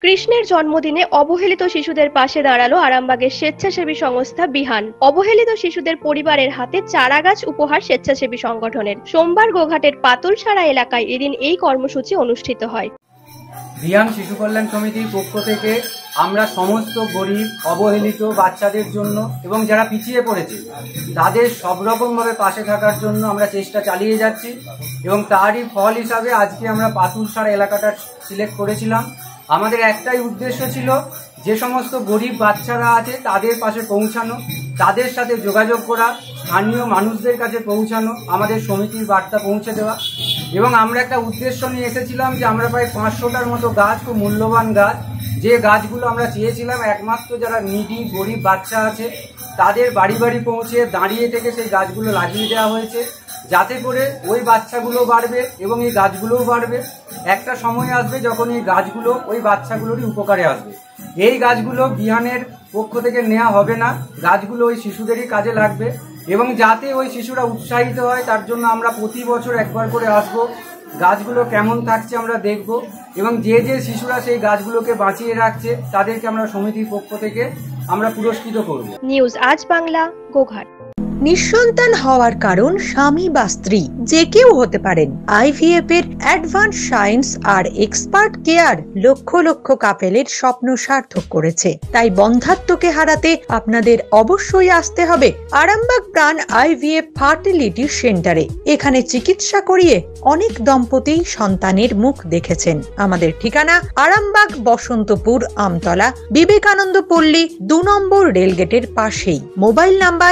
কৃষ্ণের জন্মদিনে অবহেলিত শিশুদের পাশে দাঁড়ালো আরামবাগের স্বেচ্ছাসেবী সংস্থা বিহান। অবহেলিত শিশুদের পরিবারের হাতে চারাগাছ উপহার স্বেচ্ছাসেবী সংগঠনের। সোমবার গোঘাটের পাতুলছড়া এলাকায় এদিন এই কর্মসূচি অনুষ্ঠিত হয়। বিহান শিশু কল্যাণ সমিতির পক্ষ থেকে আমরা সমস্ত গরিব অবহেলিত বাচ্চাদের জন্য এবং যারা পিছিয়ে পড়েছে তাদের সব রকমভাবে পাশে থাকার জন্য আমরা চেষ্টা চালিয়ে যাচ্ছি এবং তারই ফল হিসাবে আজকে আমরা পাতুলছড়া এলাকাটা সিলেক্ট করেছিলাম। আমাদের একটাই উদ্দেশ্য ছিল যে সমস্ত গরিব বাচ্চারা আছে তাদের পাশে পৌঁছানো, তাদের সাথে যোগাযোগ করা, স্থানীয় মানুষদের কাছে পৌঁছানো, আমাদের সমিতির বার্তা পৌঁছে দেওয়া। এবং আমরা একটা উদ্দেশ্য নিয়ে এসেছিলাম যে আমরা প্রায় 500টার মতো গাছ, খুব মূল্যবান গাছ, যে গাছগুলো আমরা চেয়েছিলাম একমাত্র যারা নিডি গরিব বাচ্চা আছে তাদের বাড়ি বাড়ি পৌঁছে দাঁড়িয়ে থেকে সেই গাছগুলো লাগিয়ে দেওয়া হয়েছে, যাতে করে ওই বাচ্চাগুলো বাড়বে এবং এই গাছগুলোও বাড়বে। একটা সময় আসবে যখন এই গাছগুলো ওই বাচ্চাগুলোরই উপকারে আসবে। এই গাছগুলো বিহানের পক্ষ থেকে নেওয়া হবে না, গাছগুলো ওই শিশুদেরই কাজে লাগবে এবং যাতে ওই শিশুরা উৎসাহিত হয় তার জন্য আমরা প্রতি বছর একবার করে আসবো, গাছগুলো কেমন থাকছে আমরা দেখব এবং যে যে শিশুরা সেই গাছগুলোকে বাঁচিয়ে রাখছে তাদেরকে আমরা সমিতির পক্ষ থেকে আমরা পুরস্কৃত করব। নিউজ আজ বাংলা, গোঘাট। নিঃসন্তান হওয়ার কারণ স্বামী বা স্ত্রী যে কেউ হতে পারেন। আইভিএফ এর অ্যাডভান্স সায়েন্স আর এক্সপার্ট কেয়ার লক্ষ লক্ষ কাপেলের স্বপ্ন সার্থক করেছে। তাই বন্ধাত্বকে হারাতে আপনাদের অবশ্যই আসতে হবে আরামবাগ প্রাণ আইভিএফ ফার্টিলিটি সেন্টারে। এখানে চিকিৎসা করিয়ে অনেক দম্পতি সন্তানের মুখ দেখেছেন। আমাদের ঠিকানা আরামবাগ বসন্তপুর আমতলা বিবেকানন্দ পল্লী 2 নম্বর রেলগেটের পাশেই। মোবাইল নাম্বার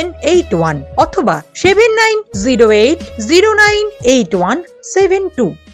7865858781 অথবা 7908098172।